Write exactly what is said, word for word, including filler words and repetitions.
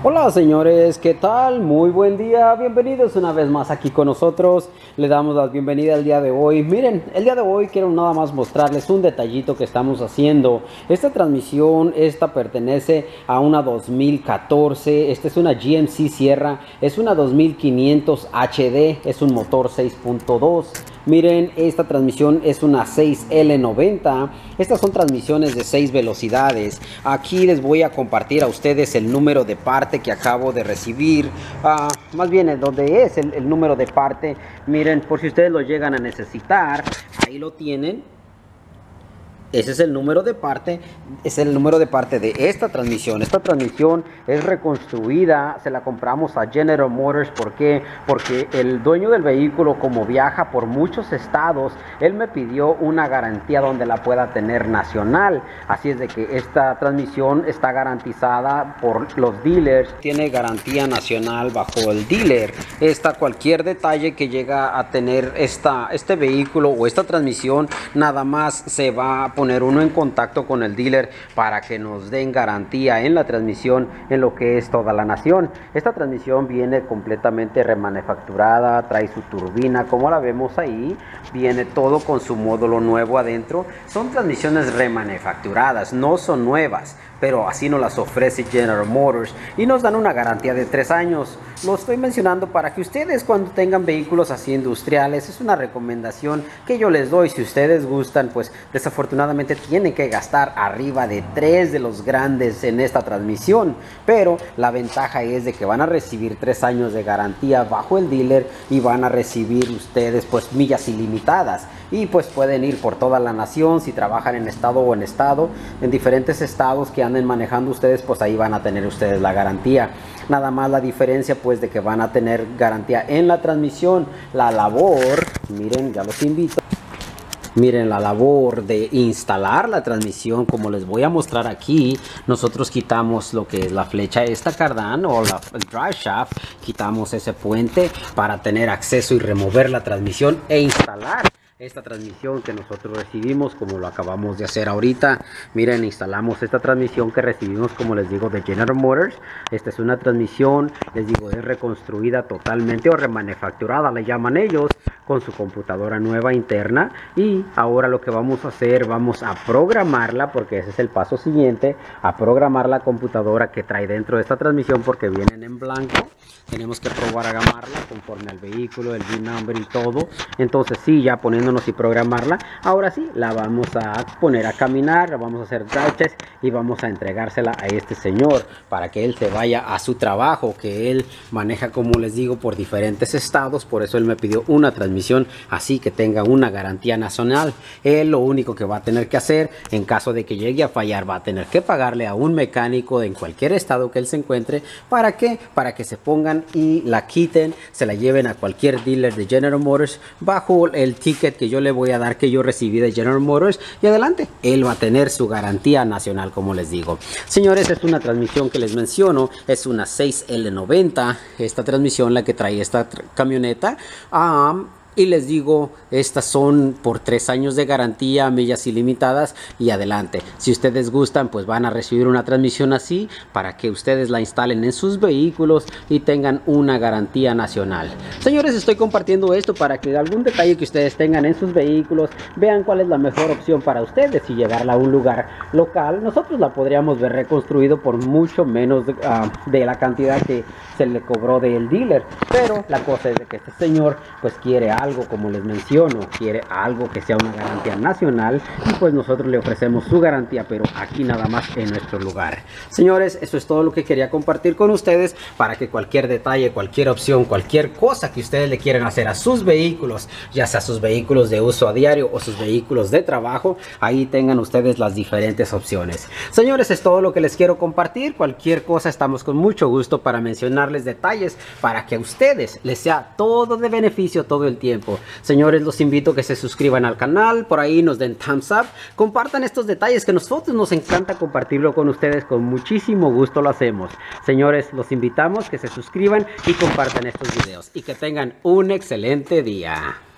Hola señores, ¿qué tal? Muy buen día, bienvenidos una vez más aquí con nosotros. Le damos la bienvenida el día de hoy. Miren, el día de hoy quiero nada más mostrarles un detallito que estamos haciendo. Esta transmisión, esta pertenece a una dos mil catorce. Esta es una G M C Sierra, es una dos mil quinientos H D, es un motor seis punto dos. Miren, esta transmisión es una seis L noventa. Estas son transmisiones de seis velocidades. Aquí les voy a compartir a ustedes el número de parte que acabo de recibir. Uh, más bien, donde es el, el número de parte. Miren, por si ustedes lo llegan a necesitar, ahí lo tienen. Ese es el número de parte, es el número de parte de esta transmisión. Esta transmisión es reconstruida, se la compramos a General Motors. ¿Por qué? Porque el dueño del vehículo, como viaja por muchos estados, él me pidió una garantía donde la pueda tener nacional. Así es de que esta transmisión está garantizada por los dealers, tiene garantía nacional bajo el dealer. Esta, cualquier detalle que llega a tener esta, este vehículo o esta transmisión, nada más se va a poner uno en contacto con el dealer para que nos den garantía en la transmisión en lo que es toda la nación. Esta transmisión viene completamente remanufacturada, trae su turbina como la vemos ahí, viene todo con su módulo nuevo adentro. Son transmisiones remanufacturadas, no son nuevas, pero así nos las ofrece General Motors y nos dan una garantía de tres años. Lo estoy mencionando para que ustedes, cuando tengan vehículos así industriales, es una recomendación que yo les doy. Si ustedes gustan, pues desafortunadamente tienen que gastar arriba de tres de los grandes en esta transmisión, pero la ventaja es de que van a recibir tres años de garantía bajo el dealer y van a recibir ustedes pues millas ilimitadas, y pues pueden ir por toda la nación. Si trabajan en estado o en estado, en diferentes estados que anden manejando ustedes, pues ahí van a tener ustedes la garantía. Nada más la diferencia pues de que van a tener garantía en la transmisión. La labor, miren, ya los invito. Miren, la labor de instalar la transmisión, como les voy a mostrar aquí, nosotros quitamos lo que es la flecha esta cardán o la, el drive shaft, quitamos ese puente para tener acceso y remover la transmisión e instalar esta transmisión que nosotros recibimos, como lo acabamos de hacer ahorita. Miren, instalamos esta transmisión que recibimos, como les digo, de General Motors. Esta es una transmisión, les digo, es reconstruida totalmente o remanufacturada, le llaman ellos, con su computadora nueva interna. Y ahora lo que vamos a hacer, vamos a programarla, porque ese es el paso siguiente, a programar la computadora que trae dentro de esta transmisión, porque vienen en blanco. Tenemos que programarla conforme al vehículo, el V I N number y todo. Entonces sí, ya poniéndonos y programarla, ahora sí la vamos a poner a caminar, la vamos a hacer drive test y vamos a entregársela a este señor para que él se vaya a su trabajo, que él maneja, como les digo, por diferentes estados. Por eso él me pidió una transmisión así que tenga una garantía nacional. Él lo único que va a tener que hacer, en caso de que llegue a fallar, va a tener que pagarle a un mecánico en cualquier estado que él se encuentre. ¿Para qué? Para que se pongan y la quiten, se la lleven a cualquier dealer de General Motors bajo el ticket que yo le voy a dar, que yo recibí de General Motors, y adelante, él va a tener su garantía nacional, como les digo. Señores, es una transmisión que les menciono, es una seis L noventa, esta transmisión la que trae esta camioneta. um, Y les digo, estas son por tres años de garantía, millas ilimitadas y adelante. Si ustedes gustan, pues van a recibir una transmisión así para que ustedes la instalen en sus vehículos y tengan una garantía nacional. Señores, estoy compartiendo esto para que algún detalle que ustedes tengan en sus vehículos, vean cuál es la mejor opción para ustedes. Y llevarla a un lugar local, nosotros la podríamos ver reconstruido por mucho menos de, uh, de la cantidad que se le cobró del dealer. Pero la cosa es de que este señor pues quiere algo, como les menciono, quiere algo que sea una garantía nacional, y pues nosotros le ofrecemos su garantía, pero aquí nada más en nuestro lugar. Señores, eso es todo lo que quería compartir con ustedes, para que cualquier detalle, cualquier opción, cualquier cosa que ustedes le quieran hacer a sus vehículos, ya sea sus vehículos de uso a diario o sus vehículos de trabajo, ahí tengan ustedes las diferentes opciones. Señores, es todo lo que les quiero compartir. Cualquier cosa, estamos con mucho gusto para mencionarles detalles para que a ustedes les sea todo de beneficio todo el tiempo. Señores, los invito a que se suscriban al canal, por ahí nos den thumbs up, compartan estos detalles que nosotros nos encanta compartirlo con ustedes, con muchísimo gusto lo hacemos. Señores, los invitamos a que se suscriban y compartan estos videos y que tengan un excelente día.